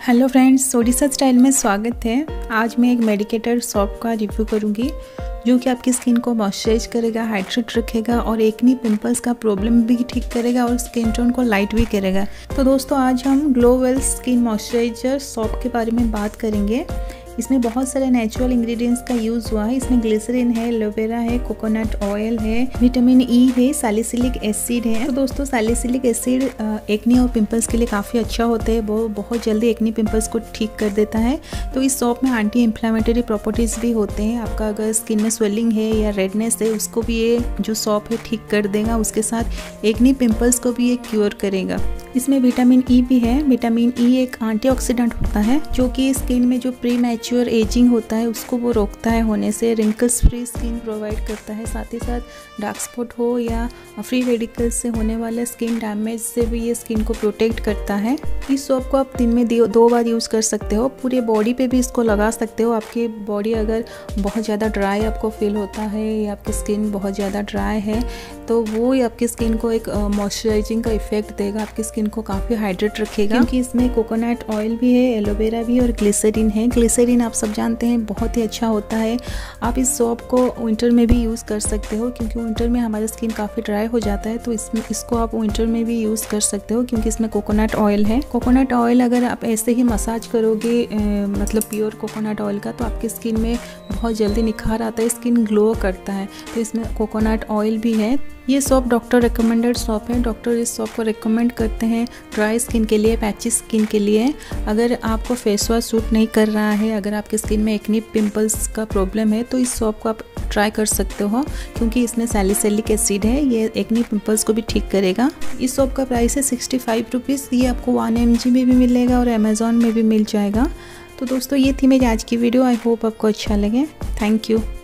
Hello friends, Odisha style में स्वागत है। आज मैं एक मेडिकेटर सोप का रिव्यू करूंगी जो कि आपकी स्किन को मॉइस्चराइज करेगा, हाइड्रेट रखेगा और एक्ने पिंपल्स का प्रॉब्लम भी ठीक करेगा और स्किन टोन को लाइट भी करेगा। तो दोस्तों, आज हम glow well skin moisturiser soap के बारे में बात करेंगे। इसमें बहुत सारे नेचुरल इंग्रेडिएंट्स का यूज़ हुआ है। इसमें ग्लिसरीन है, एलोवेरा है, कोकोनट ऑयल है, विटामिन ई है, सैलिसिलिक एसिड है। तो दोस्तों, सैलिसिलिक एसिड एक्ने और पिंपल्स के लिए काफ़ी अच्छा होता है। वो बहुत जल्दी एक्ने पिंपल्स को ठीक कर देता है। तो इस सोप में एंटी इन्फ्लेमेटरी प्रॉपर्टीज़ भी होते हैं। आपका अगर स्किन में स्वेलिंग है या रेडनेस है, उसको भी ये जो सोप है ठीक कर देगा। उसके साथ एक्ने पिंपल्स को भी ये क्योर करेगा। इसमें विटामिन ई भी है। विटामिन ई एक एंटीऑक्सीडेंट होता है जो कि स्किन में जो प्री मैच्योर एजिंग होता है उसको वो रोकता है होने से। रिंकल्स फ्री स्किन प्रोवाइड करता है। साथ ही साथ डार्क स्पॉट हो या फ्री रेडिकल्स से होने वाले स्किन डैमेज से भी ये स्किन को प्रोटेक्ट करता है। इस सोप को आप दिन में 2 बार यूज़ कर सकते हो। पूरे बॉडी पे भी इसको लगा सकते हो। आपकी बॉडी अगर बहुत ज़्यादा ड्राई आपको फील होता है या आपकी स्किन बहुत ज़्यादा ड्राई है तो वो आपकी स्किन को एक मॉइस्चराइजिंग का इफेक्ट देगा। आपकी स्किन को काफ़ी हाइड्रेट रखेगा क्योंकि इसमें कोकोनट ऑयल भी है, एलोवेरा भी और ग्लिसरीन है। ग्लिसरीन आप सब जानते हैं बहुत ही अच्छा होता है। आप इस सोप को विंटर में भी यूज़ कर सकते हो क्योंकि विंटर में हमारा स्किन काफ़ी ड्राई हो जाता है। तो इसको आप विंटर में भी यूज़ कर सकते हो क्योंकि इसमें कोकोनट ऑयल है। कोकोनट ऑयल अगर आप ऐसे ही मसाज करोगे मतलब प्योर कोकोनट ऑयल का, तो आपकी स्किन में बहुत जल्दी निखार आता है, स्किन ग्लो करता है। तो इसमें कोकोनट ऑयल भी है। ये सोप डॉक्टर रिकमेंडेड सोप है। डॉक्टर इस सोप को रिकमेंड करते हैं ड्राई स्किन के लिए, पैची स्किन के लिए। अगर आपको फेस वॉश सूट नहीं कर रहा है, अगर आपकी स्किन में एक्ने पिंपल्स का प्रॉब्लम है, तो इस सोप को आप ट्राई कर सकते हो क्योंकि इसमें सैलिसिलिक एसिड है। ये एक्ने पिंपल्स को भी ठीक करेगा। इस सोप का प्राइस है 65 रुपीज़। ये आपको 1 mg में भी मिलेगा और अमेज़ॉन में भी मिल जाएगा। तो दोस्तों, ये थी मेरी आज की वीडियो। आई होप आपको अच्छा लगे। Thank you.